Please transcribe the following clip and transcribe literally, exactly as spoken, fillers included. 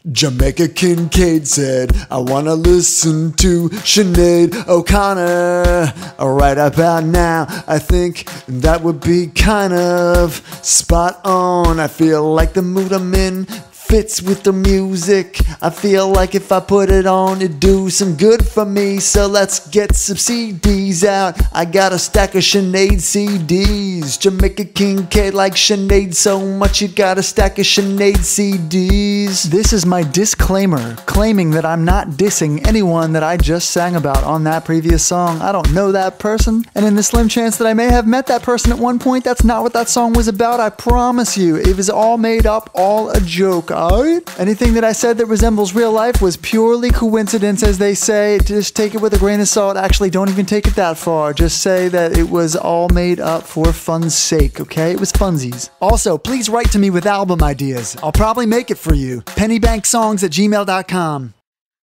Jamaica Kincaid said, I wanna listen to Sinead O'Connor. Right about now, I think that would be kind of spot on. I feel like the mood I'm in fits with the music. I feel like if I put it on, it'd do some good for me. So let's get some C Ds out. I got a stack of Sinead C Ds. Jamaica Kincaid like Sinead so much, you got a stack of Sinead C Ds. This is my disclaimer, claiming that I'm not dissing anyone that I just sang about on that previous song. I don't know that person, and in the slim chance that I may have met that person at one point, that's not what that song was about. I promise you, it was all made up, all a joke. Alright? Anything that I said that resembles real life was purely coincidence, as they say. Just take it with a grain of salt. Actually, don't even take it that far. Just say that it was all made up for fun's sake, okay? It was funsies. Also, please write to me with album ideas. I'll probably make it for you. pennybanksongs at gmail dot com.